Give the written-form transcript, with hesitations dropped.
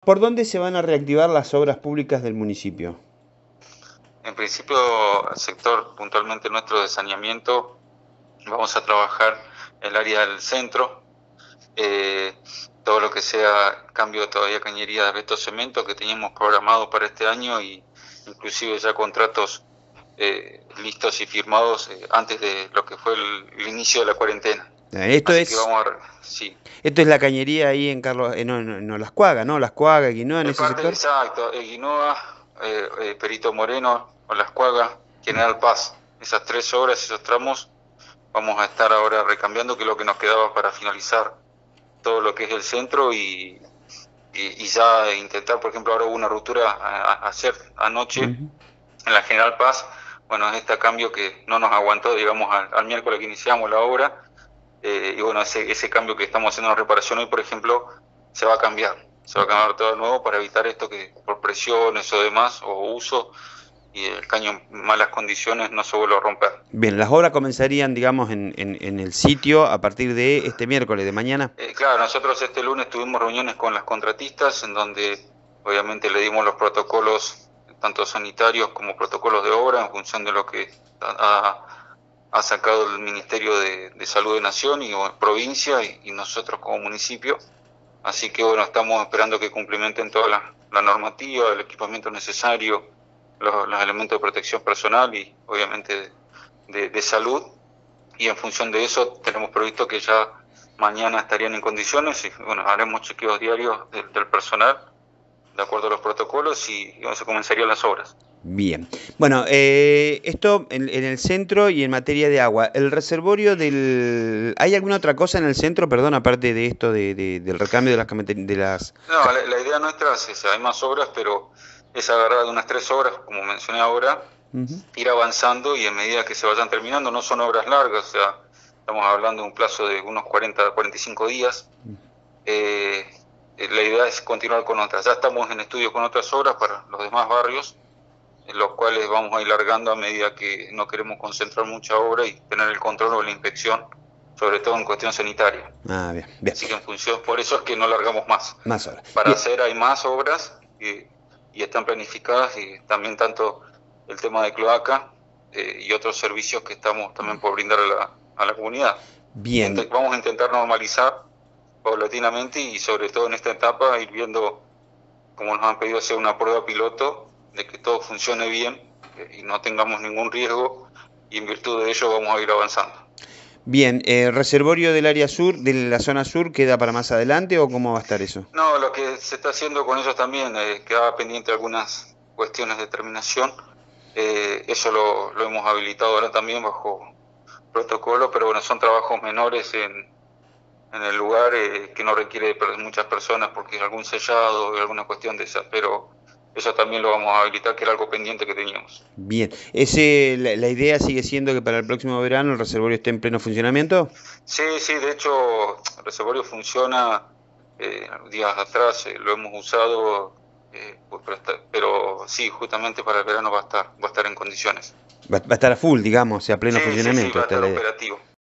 ¿Por dónde se van a reactivar las obras públicas del municipio? En principio, el sector puntualmente nuestro de saneamiento, vamos a trabajar el área del centro, eh, todo lo que sea cambio todavía cañería de asbesto cemento que teníamos programado para este año y inclusive ya contratos listos y firmados antes de lo que fue el inicio de la cuarentena. Esto Así que es, vamos sí. esto es la cañería ahí en Carlos, no, Las Cuagas, ¿no? Las Cuagas, Quinoa, en Es ese parte, sector. exacto, Guinoa, Perito Moreno, o Las Cuagas, General Paz. Esas 3 obras, esos tramos, vamos a estar ahora recambiando, que es lo que nos quedaba para finalizar todo lo que es el centro y ya intentar, por ejemplo, ahora hubo una ruptura a hacer anoche Ujú. en la General Paz. Bueno, es este cambio que no nos aguantó, digamos, al miércoles que iniciamos la obra, y bueno, ese cambio que estamos haciendo en la reparación hoy, por ejemplo, se va a cambiar. Se va a cambiar todo de nuevo para evitar esto que por presiones o demás, o uso, y el caño en malas condiciones no se vuelva a romper. Bien, las obras comenzarían, digamos, en el sitio a partir de este miércoles, de mañana. Claro, nosotros este lunes tuvimos reuniones con las contratistas en donde obviamente le dimos los protocolos, tanto sanitarios como protocolos de obra, en función de lo que ha sacado el Ministerio de Salud de Nación y provincia y nosotros como municipio. Así que bueno, estamos esperando que cumplimenten toda la normativa, el equipamiento necesario, los elementos de protección personal y obviamente de salud. Y en función de eso tenemos previsto que ya mañana estarían en condiciones y bueno, haremos chequeos diarios del personal de acuerdo a los protocolos y se comenzarían las obras. Bien. Bueno, esto en el centro y en materia de agua. El reservorio del... ¿Hay alguna otra cosa en el centro, perdón, aparte de esto del recambio de las... No, la idea nuestra es esa, hay más obras, pero es agarrar de unas 3 obras, como mencioné ahora, Ujú. ir avanzando y a medida que se vayan terminando, no son obras largas, o sea, estamos hablando de un plazo de unos 40 a 45 días. Eh, la idea es continuar con otras. Ya estamos en estudio con otras obras para los demás barrios, en los cuales vamos a ir largando a medida que no queremos concentrar mucha obra y tener el control o la inspección, sobre todo en cuestión sanitaria. Ah, bien, bien. Así que en función, por eso es que no largamos más. Más horas. Para Bien. hacer hay más obras y están planificadas y también tanto el tema de cloaca y otros servicios que estamos también por brindar a la comunidad. Bien. Vamos a intentar normalizar paulatinamente y sobre todo en esta etapa ir viendo, como nos han pedido, hacer una prueba piloto de que todo funcione bien y no tengamos ningún riesgo y en virtud de ello vamos a ir avanzando. Bien, ¿reservorio del área sur, de la zona sur, queda para más adelante o cómo va a estar eso? No, lo que se está haciendo con ellos también, quedaba pendiente algunas cuestiones de terminación, eso lo hemos habilitado ahora también bajo protocolo, pero bueno, son trabajos menores en el lugar que no requiere de muchas personas porque algún sellado o alguna cuestión de esa, pero eso también lo vamos a habilitar, que era algo pendiente que teníamos. Bien. La idea sigue siendo que para el próximo verano el reservorio esté en pleno funcionamiento? Sí, sí, de hecho el reservorio funciona, días atrás lo hemos usado, pues, pero sí, justamente para el verano va a estar en condiciones. Va a estar a full, digamos, o sea, a pleno Sí, sí, sí, funcionamiento, va a esta es estar la idea. operativo.